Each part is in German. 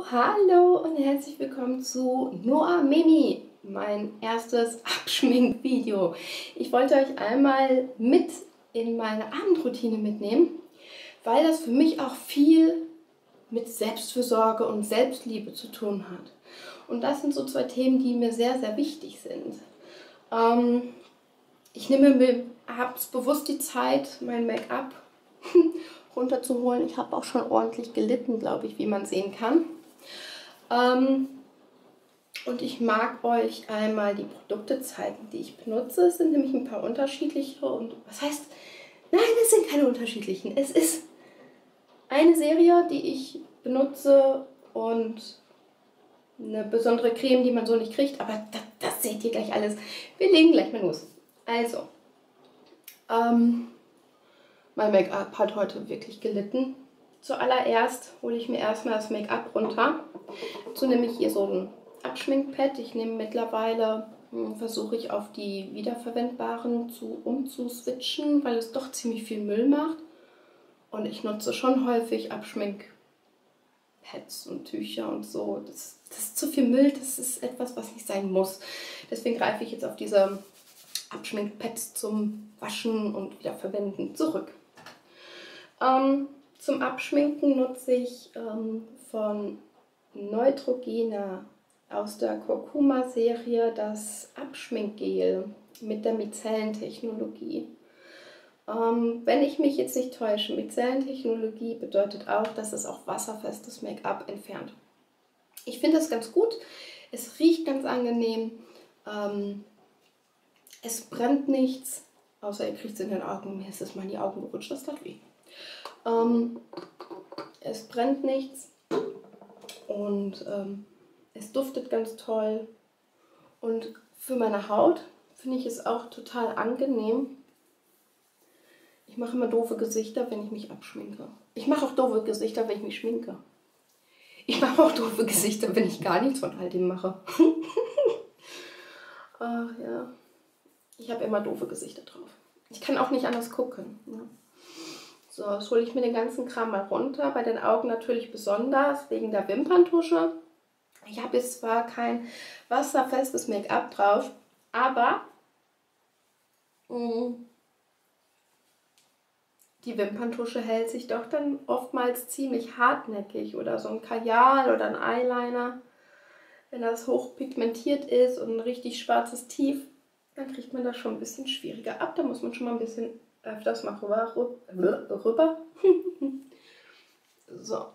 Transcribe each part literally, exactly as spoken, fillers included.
hallo und herzlich willkommen zu Noah Mimi, mein erstes Abschminkvideo. Ich wollte euch einmal mit in meine Abendroutine mitnehmen, weil das für mich auch viel mit Selbstfürsorge und Selbstliebe zu tun hat. Und das sind so zwei Themen, die mir sehr, sehr wichtig sind. Ähm, ich nehme mir abends bewusst die Zeit, mein Make-up runterzuholen. Ich habe auch schon ordentlich gelitten, glaube ich, wie man sehen kann. Ähm, und ich mag euch einmal die Produkte zeigen, die ich benutze. Es sind nämlich ein paar unterschiedliche und was heißt, nein, es sind keine unterschiedlichen. Es ist eine Serie, die ich benutze und eine besondere Creme, die man so nicht kriegt, aber das, das seht ihr gleich alles. Wir legen gleich mal los. Also, ähm, mein Make-up hat heute wirklich gelitten. Zuallererst hole ich mir erstmal das Make-up runter. Dazu nehme ich hier so ein Abschminkpad. Ich nehme mittlerweile, hm, versuche ich auf die wiederverwendbaren zu umzuswitchen, weil es doch ziemlich viel Müll macht. Und ich nutze schon häufig Abschminkpads und Tücher und so. Das, das ist zu viel Müll, das ist etwas, was nicht sein muss. Deswegen greife ich jetzt auf diese Abschminkpads zum Waschen und Wiederverwenden zurück. Ähm, zum Abschminken nutze ich ähm, von Neutrogena aus der Kurkuma-Serie das Abschminkgel mit der Micellentechnologie. Ähm, wenn ich mich jetzt nicht täusche, Micellentechnologie bedeutet auch, dass es auch wasserfestes Make-up entfernt. Ich finde das ganz gut. Es riecht ganz angenehm. Ähm, es brennt nichts, außer ihr kriegt es in den Augen. Mir ist es mal in die Augen gerutscht, das tat weh. Ähm, es brennt nichts und ähm, es duftet ganz toll. Und für meine Haut finde ich es auch total angenehm. Ich mache immer doofe Gesichter, wenn ich mich abschminke. Ich mache auch doofe Gesichter, wenn ich mich schminke. Ich mache auch doofe Gesichter, wenn ich gar nichts von all dem mache. Ach ja, ich habe immer doofe Gesichter drauf. Ich kann auch nicht anders gucken. Ja. So, jetzt hole ich mir den ganzen Kram mal runter. Bei den Augen natürlich besonders wegen der Wimperntusche. Ich habe jetzt zwar kein wasserfestes Make-up drauf, aber mh, die Wimperntusche hält sich doch dann oftmals ziemlich hartnäckig. Oder so ein Kajal oder ein Eyeliner. Wenn das hochpigmentiert ist und ein richtig schwarzes Tief, dann kriegt man das schon ein bisschen schwieriger ab. Da muss man schon mal ein bisschen öfters mal rüber. rüber. So.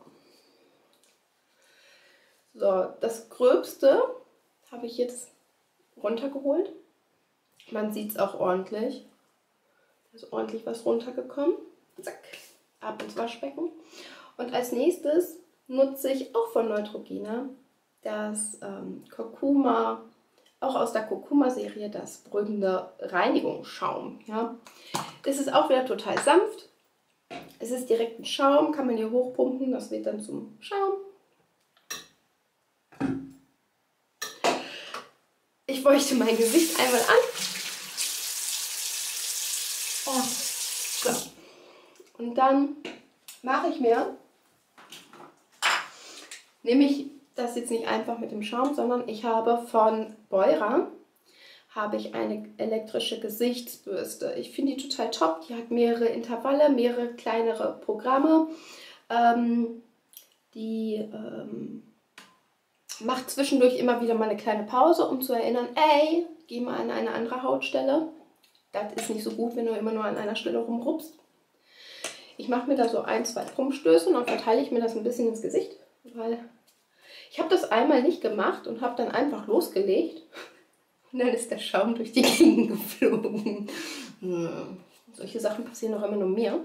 So, das Gröbste habe ich jetzt runtergeholt. Man sieht es auch ordentlich. Da ist ordentlich was runtergekommen. Zack, ab ins Waschbecken. Und als nächstes nutze ich auch von Neutrogena das ähm, Kurkuma, auch aus der Kurkuma-Serie, das beruhigende Reinigungsschaum. Ja. Es ist auch wieder total sanft. Es ist direkt ein Schaum, kann man hier hochpumpen, das wird dann zum Schaum. Ich feuchte mein Gesicht einmal an. Oh. So. Und dann mache ich mir, nehme ich das jetzt nicht einfach mit dem Schaum, sondern ich habe von Beurer habe ich eine elektrische Gesichtsbürste. Ich finde die total top. Die hat mehrere Intervalle, mehrere kleinere Programme. Ähm, die ähm, macht zwischendurch immer wieder mal eine kleine Pause, um zu erinnern, ey, geh mal an eine andere Hautstelle. Das ist nicht so gut, wenn du immer nur an einer Stelle rumrupst. Ich mache mir da so ein, zwei Pumpstöße und dann verteile ich mir das ein bisschen ins Gesicht, weil ich habe das einmal nicht gemacht und habe dann einfach losgelegt. Und dann ist der Schaum durch die Gegend geflogen. Hm. Solche Sachen passieren auch immer nur mir.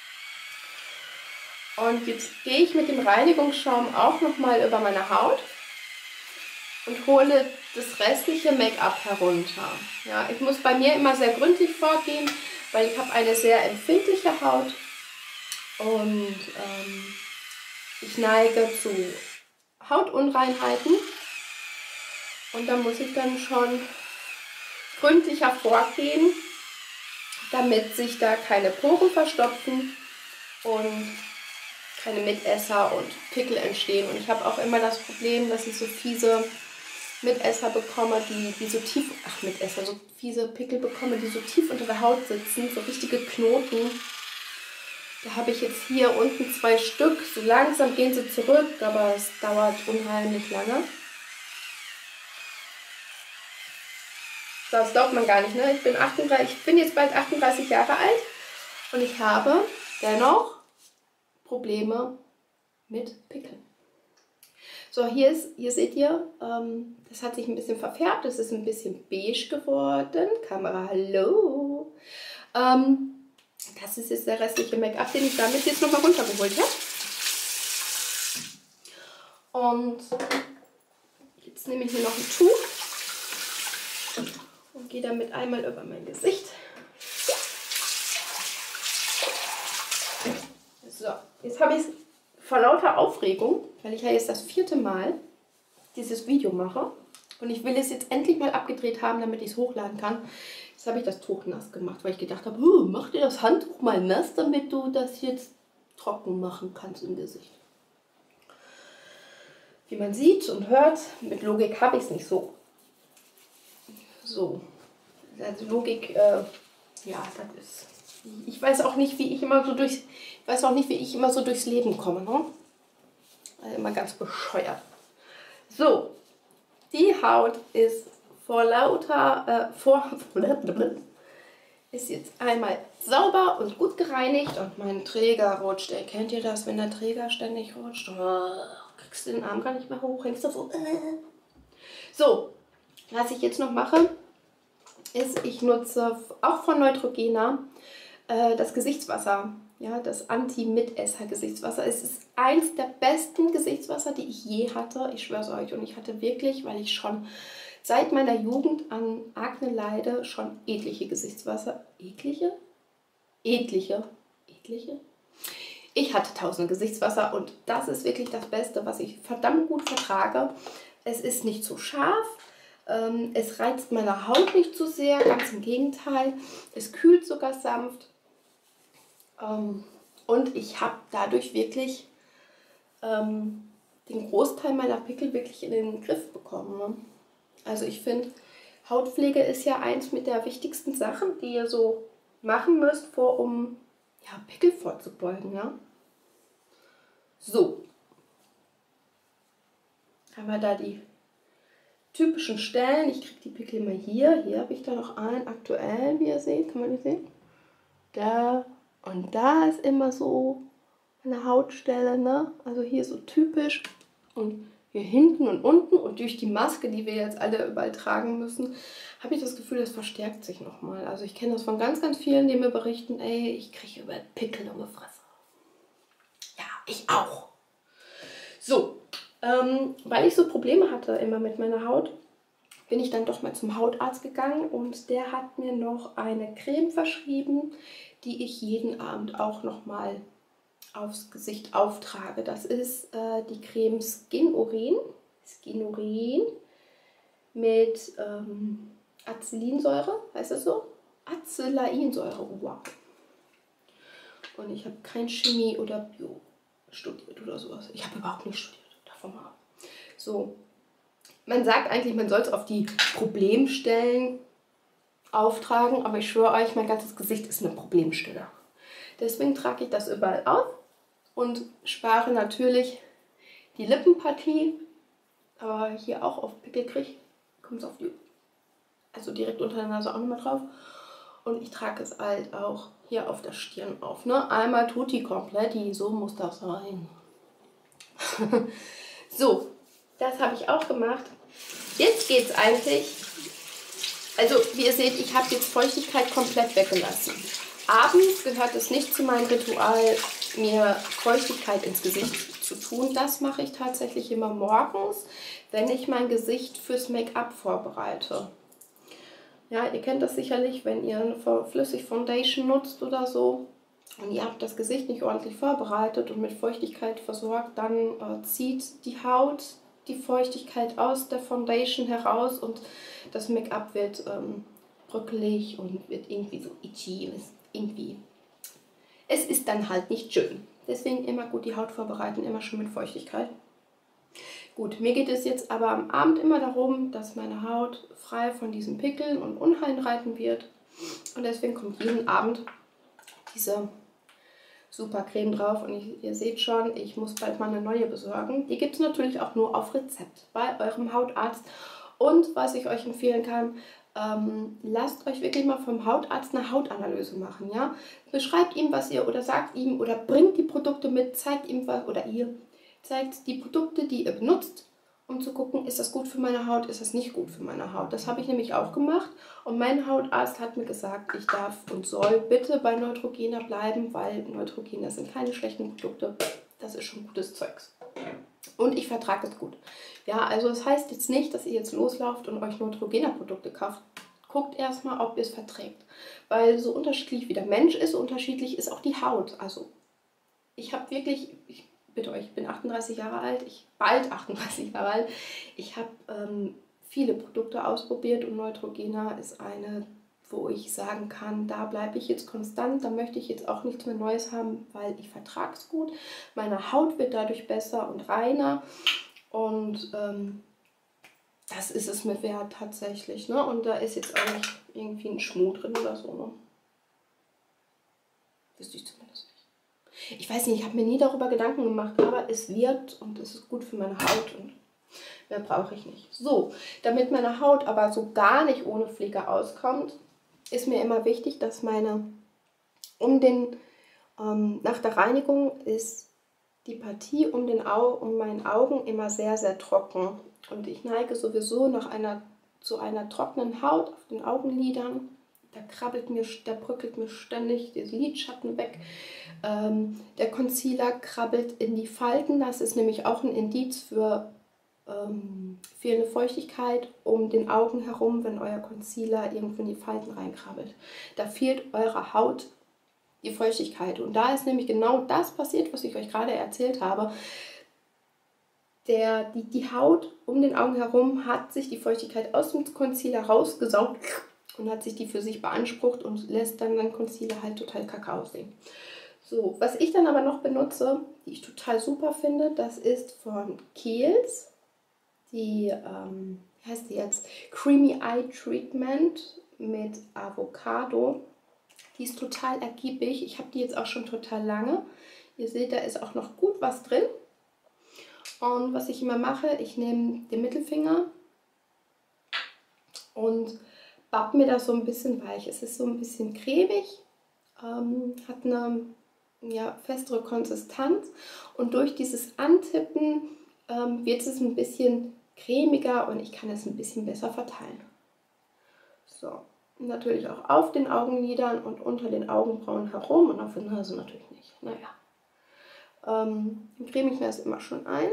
Und jetzt gehe ich mit dem Reinigungsschaum auch nochmal über meine Haut und hole das restliche Make-up herunter. Ja, ich muss bei mir immer sehr gründlich vorgehen, weil ich habe eine sehr empfindliche Haut und ähm, ich neige zu Hautunreinheiten. Und da muss ich dann schon gründlicher vorgehen, damit sich da keine Poren verstopfen und keine Mitesser und Pickel entstehen. Und ich habe auch immer das Problem, dass ich so fiese Mitesser bekomme, die, die so tief, ach Mitesser, so fiese Pickel bekomme, die so tief unter der Haut sitzen, so richtige Knoten. Da habe ich jetzt hier unten zwei Stück. So langsam gehen sie zurück, aber es dauert unheimlich lange. Das glaubt man gar nicht, ne? Ich bin, achtunddreißig, ich bin jetzt bald achtunddreißig Jahre alt und ich habe dennoch Probleme mit Pickeln. So, hier, ist, hier seht ihr, ähm, das hat sich ein bisschen verfärbt, es ist ein bisschen beige geworden. Kamera, hallo! Ähm, das ist jetzt der restliche Make-up, den ich damit jetzt nochmal runtergeholt habe. Und jetzt nehme ich mir noch ein Tuch und gehe damit einmal über mein Gesicht. So, jetzt habe ich es vor lauter Aufregung, weil ich ja jetzt das vierte Mal dieses Video mache und ich will es jetzt endlich mal abgedreht haben, damit ich es hochladen kann. Jetzt habe ich das Tuch nass gemacht, weil ich gedacht habe, oh, mach dir das Handtuch mal nass, damit du das jetzt trocken machen kannst im Gesicht. Wie man sieht und hört, mit Logik habe ich es nicht so. So, also Logik, äh, ja, das ist... Ich weiß auch nicht, wie ich immer so durchs, ich weiß auch nicht, wie ich immer so durchs Leben komme, ne? Also immer ganz bescheuert. So, die Haut ist vor lauter, äh, vor, ist jetzt einmal sauber und gut gereinigt und mein Träger rutscht. Ey, kennt ihr das, wenn der Träger ständig rutscht? Oh, kriegst du den Arm gar nicht mehr hoch, hängst du so. So, was ich jetzt noch mache, ist, ich nutze auch von Neutrogena das Gesichtswasser, ja, das Anti-Mitesser-Gesichtswasser. Es ist eins der besten Gesichtswasser, die ich je hatte. Ich schwöre es euch. Und ich hatte wirklich, weil ich schon seit meiner Jugend an Akne leide, schon etliche Gesichtswasser. Eklige? Etliche. Etliche? Ich hatte tausende Gesichtswasser und das ist wirklich das Beste, was ich verdammt gut vertrage. Es ist nicht zu scharf. Es reizt meine Haut nicht zu sehr, ganz im Gegenteil. Es kühlt sogar sanft. Und ich habe dadurch wirklich ähm, den Großteil meiner Pickel wirklich in den Griff bekommen. Ne? Also ich finde, Hautpflege ist ja eins mit der wichtigsten Sachen, die ihr so machen müsst, vor, um ja, Pickel vorzubeugen. Ja? So. Haben wir da die typischen Stellen. Ich kriege die Pickel immer hier. Hier habe ich da noch einen aktuellen, wie ihr seht. Kann man das sehen? Da. Und da ist immer so eine Hautstelle, ne? Also hier so typisch und hier hinten und unten und durch die Maske, die wir jetzt alle überall tragen müssen, habe ich das Gefühl, das verstärkt sich nochmal. Also ich kenne das von ganz, ganz vielen, die mir berichten, ey, ich kriege über Pickel um die Fresse. Ja, ich auch. So, ähm, weil ich so Probleme hatte immer mit meiner Haut, bin ich dann doch mal zum Hautarzt gegangen und der hat mir noch eine Creme verschrieben, die ich jeden Abend auch nochmal aufs Gesicht auftrage. Das ist äh, die Creme Skinurin, Skinurin mit ähm, Acelinsäure, heißt das so? Acelainsäure, wow. Und ich habe kein Chemie oder Bio studiert oder sowas. Ich habe überhaupt nicht studiert, davon mal ab. So, man sagt eigentlich, man soll es auf die Problemstellen auftragen, aber ich schwöre euch, mein ganzes Gesicht ist eine Problemstelle. Deswegen trage ich das überall auf und spare natürlich die Lippenpartie, aber hier auch auf Pickel kriege, kommt es auf die, also direkt unter der Nase auch nochmal drauf. Und ich trage es halt auch hier auf der Stirn auf. Ne? Einmal tutti kompletti, so muss das sein. So, das habe ich auch gemacht. Jetzt geht es eigentlich. Also wie ihr seht, ich habe jetzt Feuchtigkeit komplett weggelassen. Abends gehört es nicht zu meinem Ritual, mir Feuchtigkeit ins Gesicht zu tun. Das mache ich tatsächlich immer morgens, wenn ich mein Gesicht fürs Make-up vorbereite. Ja, ihr kennt das sicherlich, wenn ihr eine flüssig Foundation nutzt oder so und ihr habt das Gesicht nicht ordentlich vorbereitet und mit Feuchtigkeit versorgt, dann äh, zieht die Haut die Feuchtigkeit aus der Foundation heraus und das Make-up wird ähm, bröckelig und wird irgendwie so itchy. Ist irgendwie. Es ist dann halt nicht schön. Deswegen immer gut die Haut vorbereiten, immer schön mit Feuchtigkeit. Gut, mir geht es jetzt aber am Abend immer darum, dass meine Haut frei von diesen Pickeln und Unreinheiten wird. Und deswegen kommt jeden Abend diese super Creme drauf. Und ich, ihr seht schon, ich muss bald mal eine neue besorgen. Die gibt es natürlich auch nur auf Rezept bei eurem Hautarzt. Und was ich euch empfehlen kann, ähm, lasst euch wirklich mal vom Hautarzt eine Hautanalyse machen. Ja? Beschreibt ihm, was ihr, oder sagt ihm, oder bringt die Produkte mit, zeigt ihm was, oder ihr zeigt die Produkte, die ihr benutzt, um zu gucken, ist das gut für meine Haut, ist das nicht gut für meine Haut. Das habe ich nämlich auch gemacht und mein Hautarzt hat mir gesagt, ich darf und soll bitte bei Neutrogena bleiben, weil Neutrogena sind keine schlechten Produkte, das ist schon gutes Zeugs. Und ich vertrage es gut. Ja, also das heißt jetzt nicht, dass ihr jetzt loslauft und euch Neutrogena-Produkte kauft. Guckt erstmal, ob ihr es verträgt. Weil so unterschiedlich wie der Mensch ist, so unterschiedlich ist auch die Haut. Also ich habe wirklich... Ich, bitte euch, ich bin achtunddreißig Jahre alt, ich bald achtunddreißig Jahre alt. Ich habe ähm, viele Produkte ausprobiert und Neutrogena ist eine, wo ich sagen kann, da bleibe ich jetzt konstant, da möchte ich jetzt auch nichts mehr Neues haben, weil ich vertrage es gut. Meine Haut wird dadurch besser und reiner und ähm, das ist es mir wert tatsächlich. Ne? Und da ist jetzt auch nicht irgendwie ein Schmuh drin oder so. Ne? Wüsste ich zumindest nicht. Ich weiß nicht, ich habe mir nie darüber Gedanken gemacht, aber es wird und es ist gut für meine Haut und mehr brauche ich nicht. So, damit meine Haut aber so gar nicht ohne Pflege auskommt, ist mir immer wichtig, dass meine, um den, ähm, nach der Reinigung ist die Partie um, den Au um meinen Augen immer sehr, sehr trocken. Und ich neige sowieso nach einer, zu einer trockenen Haut auf den Augenlidern. Da krabbelt mir, da bröckelt mir ständig der Lidschatten weg. Ähm, der Concealer krabbelt in die Falten. Das ist nämlich auch ein Indiz für ähm, fehlende Feuchtigkeit um den Augen herum, wenn euer Concealer irgendwo in die Falten reinkrabbelt. Da fehlt eurer Haut die Feuchtigkeit. Und da ist nämlich genau das passiert, was ich euch gerade erzählt habe. Der, die, die Haut um den Augen herum hat sich die Feuchtigkeit aus dem Concealer rausgesaugt und hat sich die für sich beansprucht und lässt dann den Concealer halt total kacke aussehen. So, was ich dann aber noch benutze, die ich total super finde, das ist von Kiehl's, die, ähm, wie heißt die jetzt? Creamy Eye Treatment mit Avocado. Die ist total ergiebig. Ich habe die jetzt auch schon total lange. Ihr seht, da ist auch noch gut was drin. Und was ich immer mache, ich nehme den Mittelfinger und bapp mir das so ein bisschen weich. Es ist so ein bisschen cremig, ähm, hat eine ja, festere Konsistenz und durch dieses Antippen ähm, wird es ein bisschen cremiger und ich kann es ein bisschen besser verteilen. So, natürlich auch auf den Augenlidern und unter den Augenbrauen herum und auf der Nase natürlich nicht. Naja, ähm, dann creme ich mir das immer schon ein.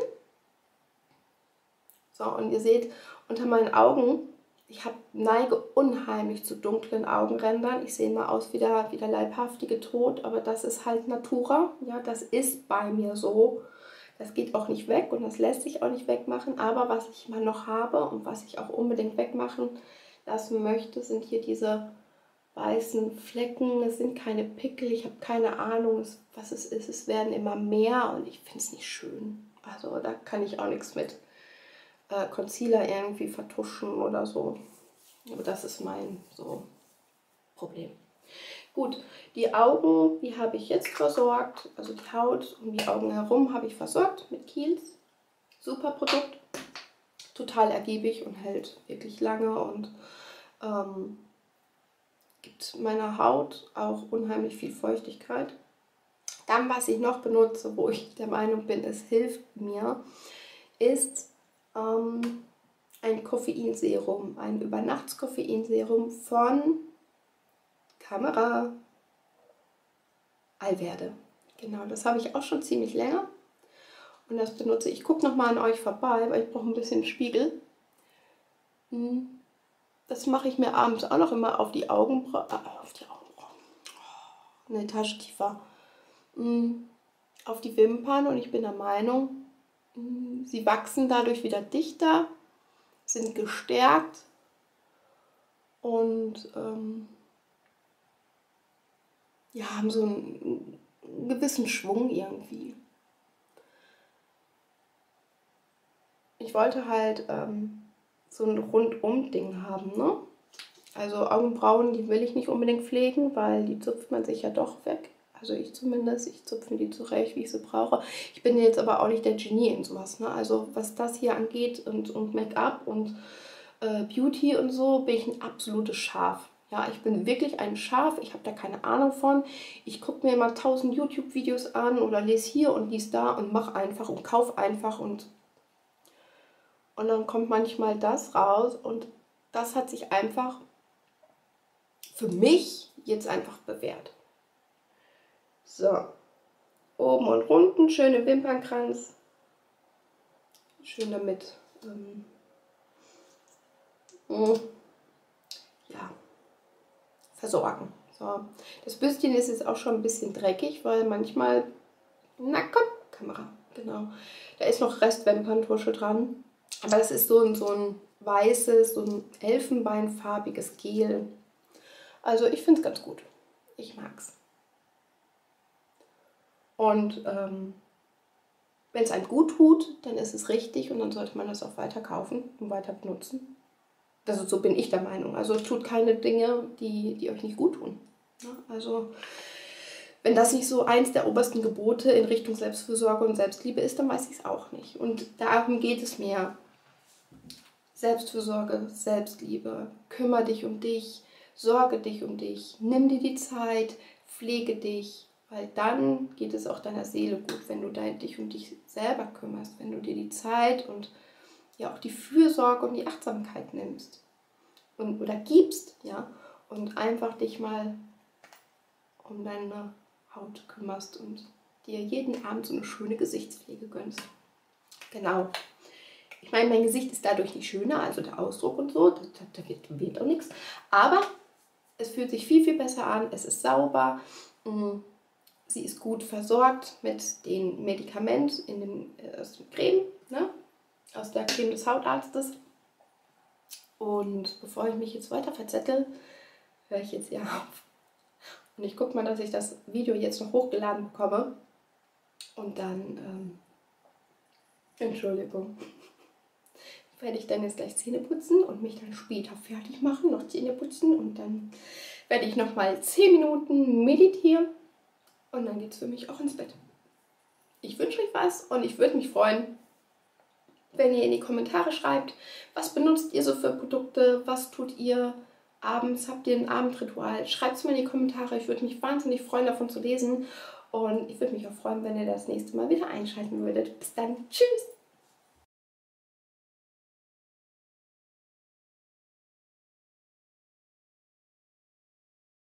So, und ihr seht, unter meinen Augen, ich habe neige unheimlich zu dunklen Augenrändern. Ich sehe immer aus wie der, wie der leibhaftige Tod, aber das ist halt Natura. Ja, das ist bei mir so. Das geht auch nicht weg und das lässt sich auch nicht wegmachen. Aber was ich immer noch habe und was ich auch unbedingt wegmachen lassen möchte, sind hier diese weißen Flecken. Es sind keine Pickel, ich habe keine Ahnung, was es ist. Es werden immer mehr und ich finde es nicht schön. Also da kann ich auch nichts mit äh, Concealer irgendwie vertuschen oder so. Aber das ist mein so Problem. Gut, die Augen, die habe ich jetzt versorgt. Also die Haut um die Augen herum habe ich versorgt mit Kiehl's. Super Produkt. Total ergiebig und hält wirklich lange und ähm, gibt meiner Haut auch unheimlich viel Feuchtigkeit. Dann, was ich noch benutze, wo ich der Meinung bin, es hilft mir, ist ähm, ein Koffeinserum, ein Übernachtskoffeinserum von Kamera Alverde. Genau, das habe ich auch schon ziemlich länger und das benutze ich. Ich gucke nochmal an euch vorbei, weil ich brauche ein bisschen Spiegel. Das mache ich mir abends auch noch immer auf die Augenbrauen, äh, auf die Augenbrauen, eine Etage tiefer, auf die Wimpern und ich bin der Meinung, sie wachsen dadurch wieder dichter, sind gestärkt und ähm, ja, haben so einen einen gewissen Schwung irgendwie. Ich wollte halt ähm, so ein Rundum-Ding haben, ne? Also Augenbrauen, die will ich nicht unbedingt pflegen, weil die zupft man sich ja doch weg. Also ich zumindest, ich zupfe die zurecht, wie ich sie brauche. Ich bin jetzt aber auch nicht der Genie in sowas, ne? Also was das hier angeht und, und Make-up und äh, Beauty und so, bin ich ein absolutes Schaf. Ja, ich bin wirklich ein Schaf, ich habe da keine Ahnung von. Ich gucke mir mal tausend YouTube-Videos an oder lese hier und lese da und mache einfach und kaufe einfach und, und dann kommt manchmal das raus und das hat sich einfach für mich jetzt einfach bewährt. So, oben und unten, schöne Wimpernkranz. Schön damit ähm, ja, versorgen. So, das Büstchen ist jetzt auch schon ein bisschen dreckig, weil manchmal, na komm, Kamera, genau, da ist noch Restwimperntusche dran. Aber das ist so ein, so ein weißes, so ein elfenbeinfarbiges Gel. Also ich finde es ganz gut. Ich mag's. Und ähm, wenn es einem gut tut, dann ist es richtig und dann sollte man das auch weiter kaufen und weiter benutzen. Also so bin ich der Meinung. Also tut keine Dinge, die, die euch nicht gut tun. Ja, also wenn das nicht so eins der obersten Gebote in Richtung Selbstfürsorge und Selbstliebe ist, dann weiß ich es auch nicht. Und darum geht es mir. Selbstfürsorge, Selbstliebe, kümmere dich um dich, sorge dich um dich, nimm dir die Zeit, pflege dich, weil dann geht es auch deiner Seele gut, wenn du dich um dich selber kümmerst, wenn du dir die Zeit und ja auch die Fürsorge und die Achtsamkeit nimmst und, oder gibst, ja, und einfach dich mal um deine Haut kümmerst und dir jeden Abend so eine schöne Gesichtspflege gönnst. Genau. Ich meine, mein Gesicht ist dadurch nicht schöner, also der Ausdruck und so, da, da wird, wird auch nichts. Aber es fühlt sich viel, viel besser an, es ist sauber, sie ist gut versorgt mit dem Medikament in dem, aus der Creme, ne? Aus der Creme des Hautarztes. Und bevor ich mich jetzt weiter verzettel, höre ich jetzt hier auf. Und ich gucke mal, dass ich das Video jetzt noch hochgeladen bekomme. Und dann, ähm, Entschuldigung. Werde ich dann jetzt gleich Zähne putzen und mich dann später fertig machen, noch Zähne putzen und dann werde ich noch mal zehn Minuten meditieren und dann geht es für mich auch ins Bett. Ich wünsche euch was und ich würde mich freuen, wenn ihr in die Kommentare schreibt, was benutzt ihr so für Produkte, was tut ihr abends, habt ihr ein Abendritual, schreibt es mir in die Kommentare, ich würde mich wahnsinnig freuen, davon zu lesen und ich würde mich auch freuen, wenn ihr das nächste Mal wieder einschalten würdet. Bis dann, tschüss!